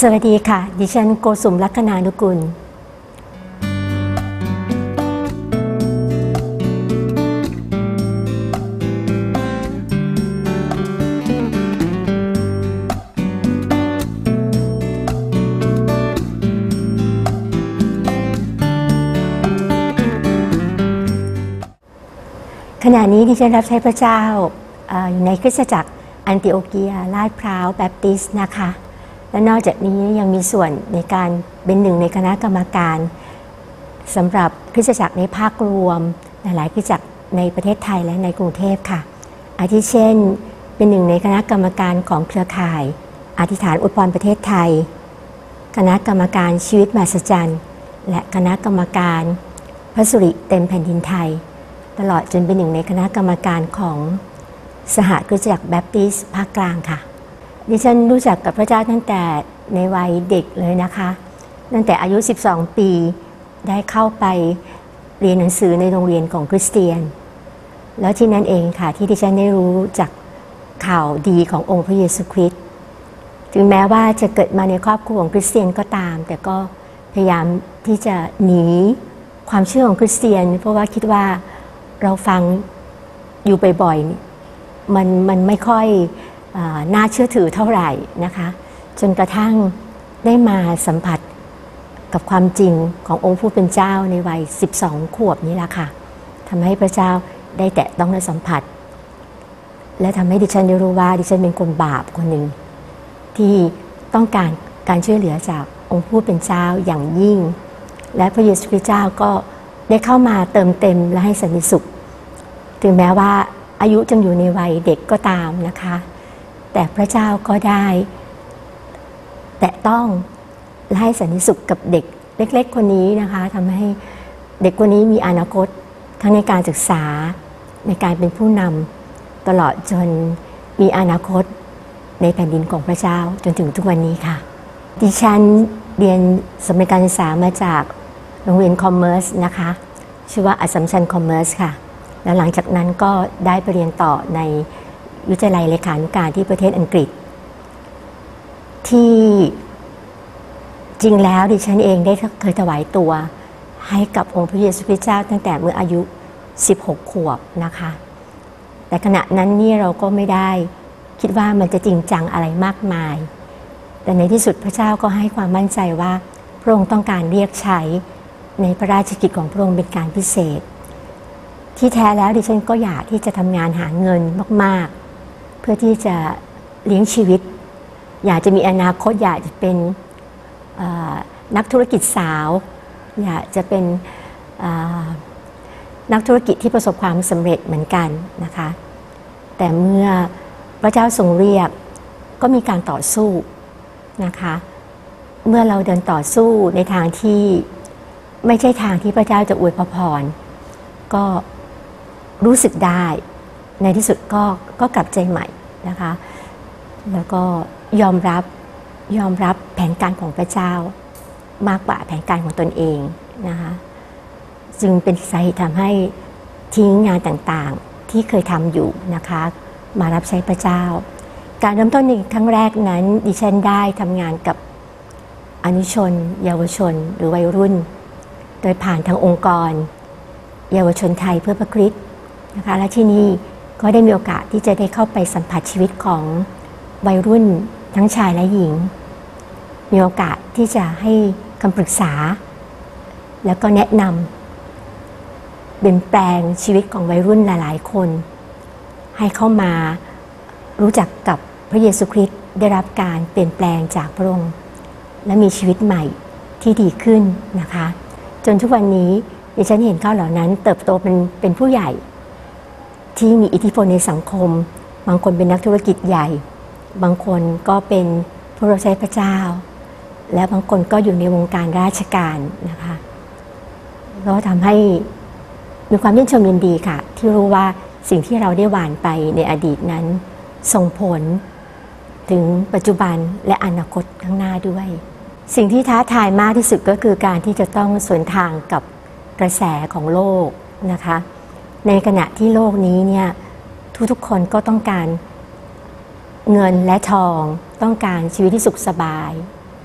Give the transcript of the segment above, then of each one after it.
สวัสดีค่ะดิฉันโกสุมลัคนานุกุลขณะนี้ดิฉันรับใช้พระเจ้าอยู่ในคริสตจักรอันติโอเกียลาดพร้าวแบปติสต์นะคะและนอกจากนี้ยังมีส่วนในการเป็นหนึ่งในคณะกรรมการสำหรับคริสตจักรในภาครวมหลายคริสตจักรในประเทศไทยและในกรุงเทพค่ะอาทิเช่นเป็นหนึ่งในคณะกรรมการของเครือข่ายอธิษฐานอวยพรประเทศไทยคณะกรรมการชีวิตมหัศจรรย์และคณะกรรมการพระสุริเต็มแผ่นดินไทยตลอดจนเป็นหนึ่งในคณะกรรมการของสหคริสตจักรแบปติสต์ภาคกลางค่ะดิฉันรู้จักกับพระเจ้าตั้งแต่ในวัยเด็กเลยนะคะตั้งแต่อายุ12 ปีได้เข้าไปเรียนหนังสือในโรงเรียนของคริสเตียนแล้วที่นั่นเองค่ะที่ดิฉันได้รู้จักข่าวดีขององค์พระเยซูคริสต์ถึงแม้ว่าจะเกิดมาในครอบครัวของคริสเตียนก็ตามแต่ก็พยายามที่จะหนีความเชื่อของคริสเตียนเพราะว่าคิดว่าเราฟังอยู่บ่อยๆมันไม่ค่อยน่าเชื่อถือเท่าไหร่นะคะจนกระทั่งได้มาสัมผัสกับความจริงขององค์ผู้เป็นเจ้าในวัย12 ขวบนี้ละค่ะทำให้พระเจ้าได้แตะต้องและสัมผัสและทำให้ดิฉันได้รู้ว่าดิฉันเป็นคนบาปคนหนึ่งที่ต้องการช่วยเหลือจากองค์ผู้เป็นเจ้าอย่างยิ่งและพระเยซูคริสต์เจ้าก็ได้เข้ามาเติมเต็มและให้สันติสุขถึงแม้ว่าอายุจึงอยู่ในวัยเด็กก็ตามนะคะแต่พระเจ้าก็ได้แตะต้องและให้สันติสุขกับเด็กเล็กๆคนนี้นะคะทำให้เด็กคนนี้มีอนาคตทั้งในการศึกษาในการเป็นผู้นำตลอดจนมีอนาคตในแผ่นดินของพระเจ้าจนถึงทุกวันนี้ค่ะดิฉันเรียนสำเร็จการศึกษามาจากโรงเรียนคอมเมอร์สนะคะชื่อว่า Assumption Commerce ค่ะแล้วหลังจากนั้นก็ได้ไปเรียนต่อในวิทยาลัยเลขานุการที่ประเทศอังกฤษที่จริงแล้วดิฉันเองได้เคยถวายตัวให้กับองค์พระเยซูคริสต์เจ้าตั้งแต่เมื่ออายุ16 ขวบนะคะแต่ขณะนั้นนี่เราก็ไม่ได้คิดว่ามันจะจริงจังอะไรมากมายแต่ในที่สุดพระเจ้าก็ให้ความมั่นใจว่าพระองค์ต้องการเรียกใช้ในพระราชกิจของพระองค์เป็นการพิเศษที่แท้แล้วดิฉันก็อยากที่จะทำงานหาเงินมากๆเพื่อที่จะเลี้ยงชีวิตอยากจะมีอนาคตอยากจะเป็นนักธุรกิจสาวอยากจะเป็นนักธุรกิจที่ประสบความสำเร็จเหมือนกันนะคะแต่เมื่อพระเจ้าทรงเรียกก็มีการต่อสู้นะคะเมื่อเราเดินต่อสู้ในทางที่ไม่ใช่ทางที่พระเจ้าจะอวยพรก็รู้สึกได้ในที่สุดก็กลับใจใหม่นะคะแล้วก็ยอมรับแผนการของพระเจ้ามากกว่าแผนการของตนเองนะคะจึงเป็นสาเหตุทำให้ทิ้งงานต่างๆที่เคยทำอยู่นะคะมารับใช้พระเจ้าการเริ่มต้นในครั้งแรกนั้นดิฉันได้ทำงานกับอนุชนเยาวชนหรือวัยรุ่นโดยผ่านทางองค์กรเยาวชนไทยเพื่อพระคริสต์นะคะและที่นี่ก็ได้มีโอกาสที่จะได้เข้าไปสัมผัสชีวิตของวัยรุ่นทั้งชายและหญิงมีโอกาสที่จะให้คำปรึกษาแล้วก็แนะนำเปลี่ยนแปลงชีวิตของวัยรุ่นหลายๆคนให้เข้ามารู้จักกับพระเยซูคริสต์ได้รับการเปลี่ยนแปลงจากพระองค์และมีชีวิตใหม่ที่ดีขึ้นนะคะจนทุกวันนี้ดิฉันเห็นเขาเหล่านั้นเติบโตเป็นผู้ใหญ่ที่มีอิทธิพลในสังคมบางคนเป็นนักธุรกิจใหญ่บางคนก็เป็นผู้รับใช้พระเจ้าและบางคนก็อยู่ในวงการราชการนะคะก็ทำให้มีความชื่นชมยินดีค่ะที่รู้ว่าสิ่งที่เราได้หว่านไปในอดีตนั้นส่งผลถึงปัจจุบันและอนาคตข้างหน้าด้วยสิ่งที่ท้าทายมากที่สุดก็คือการที่จะต้องสวนทางกับกระแสของโลกนะคะในขณะที่โลกนี้เนี่ยทุกๆคนก็ต้องการเงินและทองต้องการชีวิตที่สุขสบาย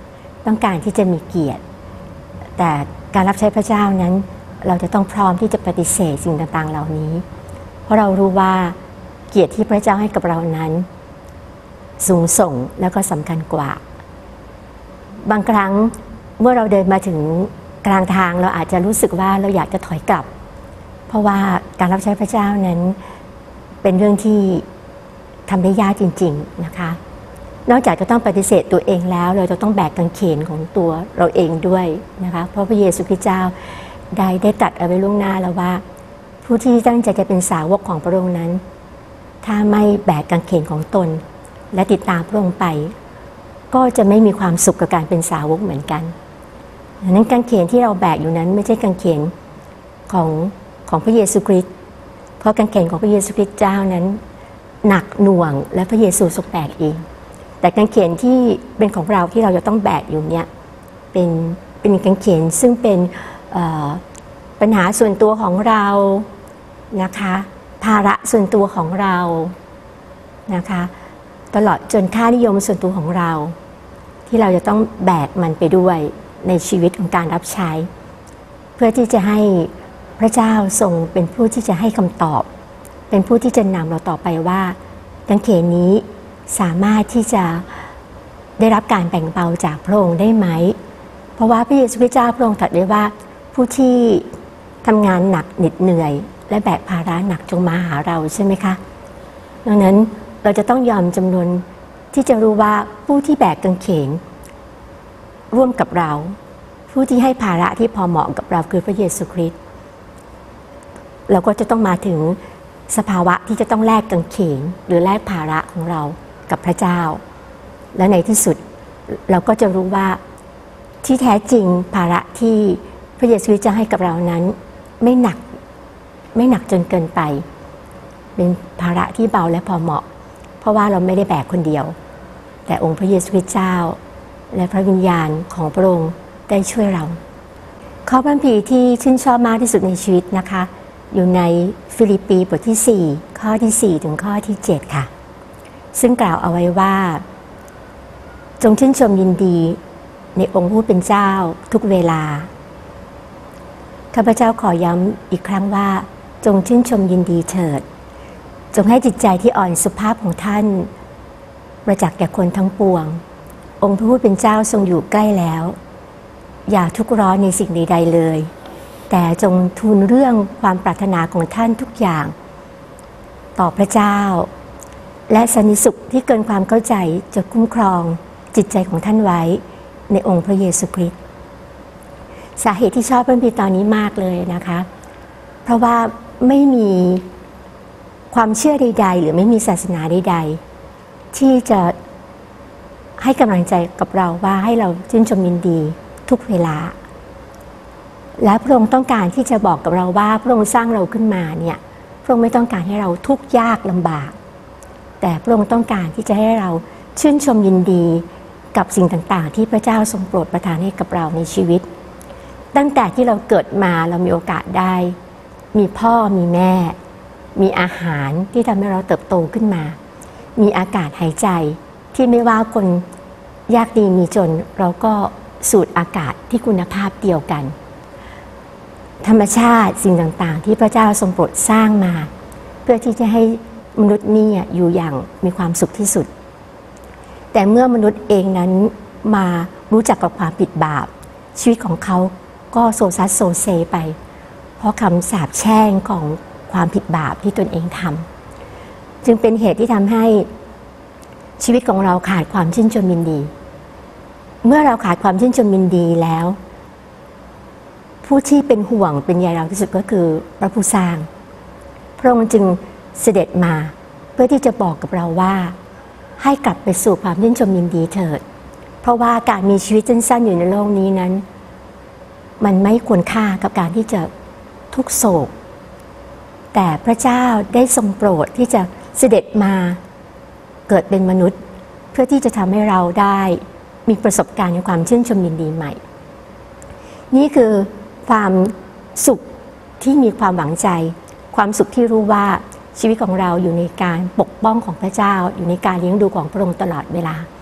ต้องการที่จะมีเกียรติแต่การรับใช้พระเจ้านั้นเราจะต้องพร้อมที่จะปฏิเสธสิ่งต่างๆเหล่านี้เพราะเรารู้ว่าเกียรติที่พระเจ้าให้กับเรานั้นสูงส่งแล้วก็สำคัญกว่าบางครั้งเมื่อเราเดินมาถึงกลางทางเราอาจจะรู้สึกว่าเราอยากจะถอยกลับเพราะว่าการรับใช้พระเจ้านั้นเป็นเรื่องที่ทำได้ยากจริงๆนะคะนอกจากจะต้องปฏิเสธตัวเองแล้วเราจะต้องแบกกางเขนของตัวเราเองด้วยนะคะเพราะพระเยซูคริสต์เจ้าได้ตรัสเอาไว้ล่วงหน้าแล้วว่าผู้ที่ตั้งใจจะเป็นสาวกของพระองค์นั้นถ้าไม่แบกกางเขนของตนและติดตามพระองค์ไปก็จะไม่มีความสุขกับการเป็นสาวกเหมือนกันดังนั้นกางเขนที่เราแบกอยู่นั้นไม่ใช่กางเขนของพระเยซูคริสต์เพราะกางเขนของพระเยซูคริสต์เจ้านั้นหนักหน่วงและพระเยซูทรงแบกเองแต่กางเขนที่เป็นของเราที่เราจะต้องแบกอยู่เนี่ยเป็นกางเขนซึ่งเป็นปัญหาส่วนตัวของเรานะคะภาระส่วนตัวของเรานะคะตลอดจนค่านิยมส่วนตัวของเราที่เราจะต้องแบกมันไปด้วยในชีวิตของการรับใช้เพื่อที่จะให้พระเจ้าทรงเป็นผู้ที่จะให้คำตอบเป็นผู้ที่จะนำเราต่อไปว่ากางเขนนี้สามารถที่จะได้รับการแบ่งเบาจากพระองค์ได้ไหมเพราะว่าพระเยซูคริสต์เจ้าพระองค์ตรัสไว้ว่าผู้ที่ทำงานหนักเหน็ดเหนื่อยและแบกภาระหนักจงมาหาเราใช่ไหมคะดังนั้นเราจะต้องยอมจำนวนที่จะรู้ว่าผู้ที่แบกกางเขนร่วมกับเราผู้ที่ให้ภาระที่พอเหมาะกับเราคือพระเยซูคริสต์เราก็จะต้องมาถึงสภาวะที่จะต้องแลกกางเขนหรือแลกภาระของเรากับพระเจ้าและในที่สุดเราก็จะรู้ว่าที่แท้จริงภาระที่พระเยซูคริสต์จะให้กับเรานั้นไม่หนักจนเกินไปเป็นภาระที่เบาและพอเหมาะเพราะว่าเราไม่ได้แบกคนเดียวแต่องค์พระเยซูคริสต์เจ้าและพระวิญญาณของพระองค์ได้ช่วยเราข้อพระคัมภีร์ที่ชื่นชอบมากที่สุดในชีวิตนะคะอยู่ในฟิลิปปีบทที่4ข้อที่4ถึงข้อที่7ค่ะซึ่งกล่าวเอาไว้ว่าจงชื่นชมยินดีในองค์ผู้เป็นเจ้าทุกเวลาข้าพเจ้าขอย้ำอีกครั้งว่าจงชื่นชมยินดีเถิดจงให้จิตใจที่อ่อนสุภาพของท่านประจักษ์แก่คนทั้งปวงองค์พระผู้เป็นเจ้าทรงอยู่ใกล้แล้วอย่าทุกข์ร้อนในสิ่งใดๆเลยแต่จงทูลเรื่องความปรารถนาของท่านทุกอย่างต่อพระเจ้าและสันติสุขที่เกินความเข้าใจจะคุ้มครองจิตใจของท่านไว้ในองค์พระเยซูคริสต์สาเหตุที่ชอบพระคัมภีร์ตอนนี้มากเลยนะคะเพราะว่าไม่มีความเชื่อใดๆหรือไม่มีศาสนาใดๆที่จะให้กำลังใจกับเราว่าให้เราชื่นชมยินดีทุกเวลาและพระองค์ต้องการที่จะบอกกับเราว่าพระองค์สร้างเราขึ้นมาเนี่ยพระองค์ไม่ต้องการให้เราทุกข์ยากลำบากแต่พระองค์ต้องการที่จะให้เราชื่นชมยินดีกับสิ่งต่างๆที่พระเจ้าทรงโปรดประทานให้กับเราในชีวิตตั้งแต่ที่เราเกิดมาเรามีโอกาสได้มีพ่อมีแม่มีอาหารที่ทำให้เราเติบโตขึ้นมามีอากาศหายใจที่ไม่ว่าคนยากดีมีจนเราก็สูดอากาศที่คุณภาพเดียวกันธรรมชาติสิ่งต่างๆที่พระเจ้าทรงโปรดสร้างมาเพื่อที่จะให้มนุษย์นี่อยู่อย่างมีความสุขที่สุดแต่เมื่อมนุษย์เองนั้นมารู้จักกับความผิดบาปชีวิตของเขาก็โซซัสโซเซไปเพราะคำสาปแช่งของความผิดบาปที่ตนเองทำจึงเป็นเหตุที่ทำให้ชีวิตของเราขาดความชื่นชมยินดีเมื่อเราขาดความชื่นชมยินดีแล้วผู้ที่เป็นห่วงเป็นใยเราที่สุดก็คือพระผู้สร้างพระองค์จึงเสด็จมาเพื่อที่จะบอกกับเราว่าให้กลับไปสู่ความชื่นชมยินดีเถิดเพราะว่าการมีชีวิตสั้นๆอยู่ในโลกนี้นั้นมันไม่ควรค่ากับการที่จะทุกโศกแต่พระเจ้าได้ทรงโปรดที่จะเสด็จมาเกิดเป็นมนุษย์เพื่อที่จะทำให้เราได้มีประสบการณ์ในความชื่นชมยินดีใหม่นี่คือความสุขที่มีความหวังใจความสุขที่รู้ว่าชีวิตของเราอยู่ในการปกป้องของพระเจ้าอยู่ในการเลี้ยงดูของพระองค์ตลอดเวลา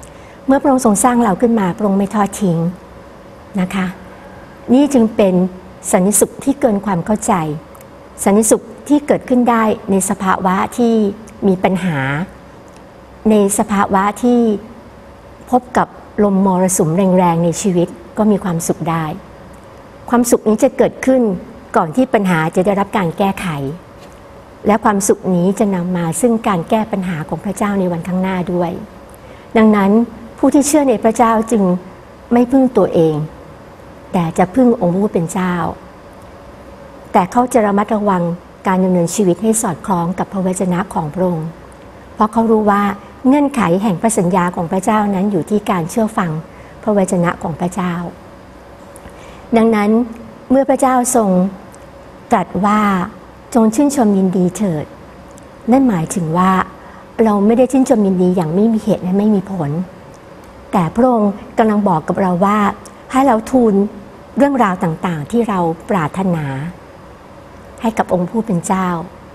เมื่อพระองค์ทรงสร้างเราขึ้นมาพระองค์ไม่ทอดทิ้งนะคะนี่จึงเป็นสันติสุขที่เกินความเข้าใจสันติสุขที่เกิดขึ้นได้ในสภาวะที่มีปัญหาในสภาวะที่พบกับลมมรสุมแรงๆในชีวิตก็มีความสุขได้ความสุขนี้จะเกิดขึ้นก่อนที่ปัญหาจะได้รับการแก้ไขและความสุขนี้จะนำมาซึ่งการแก้ปัญหาของพระเจ้าในวันข้างหน้าด้วยดังนั้นผู้ที่เชื่อในพระเจ้าจึงไม่พึ่งตัวเองแต่จะพึ่งองค์พระผู้เป็นเจ้าแต่เขาจะระมัดระวังการดำเนินชีวิตให้สอดคล้องกับพระวจนะของพระองค์เพราะเขารู้ว่าเงื่อนไขแห่งพระสัญญาของพระเจ้านั้นอยู่ที่การเชื่อฟังพระวจนะของพระเจ้าดังนั้นเมื่อพระเจ้าทรงตรัสว่าจงชื่นชมยินดีเถิดนั่นหมายถึงว่าเราไม่ได้ชื่นชมยินดีอย่างไม่มีเหตุและไม่มีผลแต่พระองค์กำลังบอกกับเราว่าให้เราทูลเรื่องราวต่างๆที่เราปรารถนาให้กับองค์ผู้เป็นเจ้า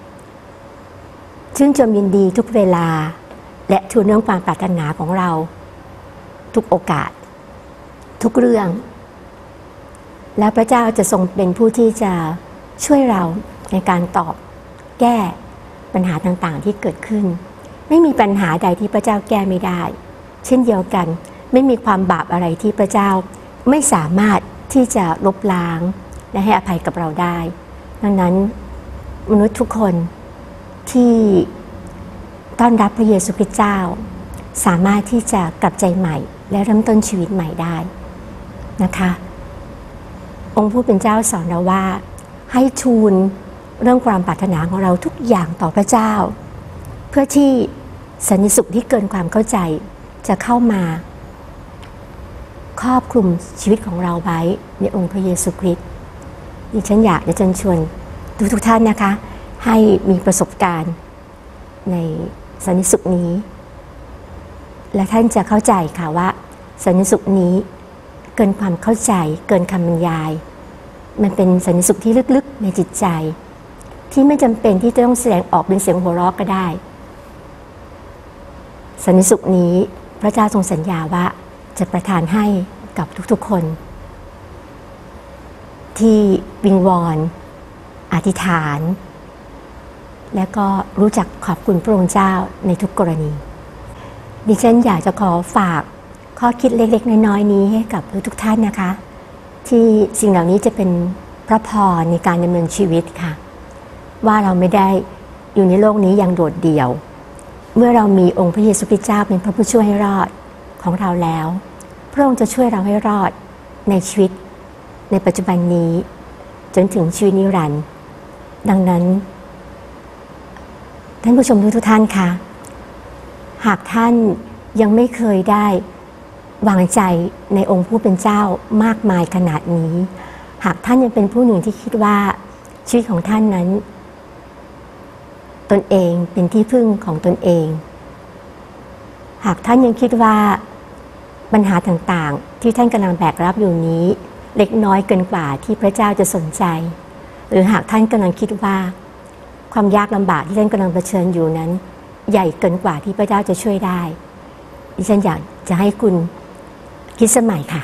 ชื่นชมยินดีทุกเวลาและทูลเรื่องความปรารถนาของเราทุกโอกาสทุกเรื่องแล้วพระเจ้าจะทรงเป็นผู้ที่จะช่วยเราในการตอบแก้ปัญหาต่างๆที่เกิดขึ้นไม่มีปัญหาใดที่พระเจ้าแก้ไม่ได้เช่นเดียวกันไม่มีความบาปอะไรที่พระเจ้าไม่สามารถที่จะลบล้างและให้อภัยกับเราได้ดังนั้นมนุษย์ทุกคนที่ต้อนรับพระเยซูคริสต์เจ้าสามารถที่จะกลับใจใหม่และเริ่มต้นชีวิตใหม่ได้นะคะองค์ผู้เป็นเจ้าสอนเราว่าให้ทูลเรื่องความปรารถนาของเราทุกอย่างต่อพระเจ้าเพื่อที่สันติสุขที่เกินความเข้าใจจะเข้ามาครอบคลุมชีวิตของเราไว้ในองค์พระเยซูคริสต์ดิฉันอยากจะเชิญชวนทุกท่านนะคะให้มีประสบการณ์ในสันติสุขนี้และท่านจะเข้าใจค่ะว่าสันติสุขนี้เกินความเข้าใจเกินคำบรรยายมันเป็นสันติสุขที่ลึกๆในจิตใจที่ไม่จำเป็นที่จะต้องแสดงออกเป็นเสียงหัวเราะก็ได้สันติสุขนี้พระเจ้าทรงสัญญาว่าจะประทานให้กับทุกๆคนที่วิงวอนอธิษฐานและก็รู้จักขอบคุณพระองค์เจ้าในทุกกรณีดิฉันอยากจะขอฝากข้อคิดเล็กๆน้อยๆนี้ให้กับทุกท่านนะคะที่สิ่งเหล่านี้จะเป็นพระพรในการดำเนินชีวิตค่ะว่าเราไม่ได้อยู่ในโลกนี้อย่างโดดเดี่ยวเมื่อเรามีองค์พระเยซูคริสต์เจ้าเป็นพระผู้ช่วยให้รอดของเราแล้วพระองค์จะช่วยเราให้รอดในชีวิตในปัจจุบันนี้จนถึงชีวิตนิรันดร์ดังนั้นท่านผู้ชมทุกท่านค่ะหากท่านยังไม่เคยได้วางใจในองค์ผู้เป็นเจ้ามากมายขนาดนี้หากท่านยังเป็นผู้หนึ่งที่คิดว่าชีวิตของท่านนั้นตนเองเป็นที่พึ่งของตนเองหากท่านยังคิดว่าปัญหาต่างๆที่ท่านกำลังแบกรับอยู่นี้เล็กน้อยเกินกว่าที่พระเจ้าจะสนใจหรือหากท่านกำลังคิดว่าความยากลำบากที่ท่านกำลังเผชิญอยู่นั้นใหญ่เกินกว่าที่พระเจ้าจะช่วยได้ดิฉันอยากจะให้คุณคิดสมัยค่ะ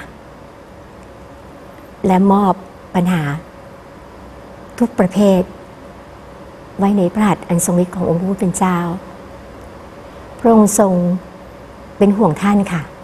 และมอบปัญหาทุกประเภทไว้ในพระหัตถ์อันทรงฤทธิ์ขององค์พระผู้เป็นเจ้าพระองค์ทรงเป็นห่วงท่านค่ะ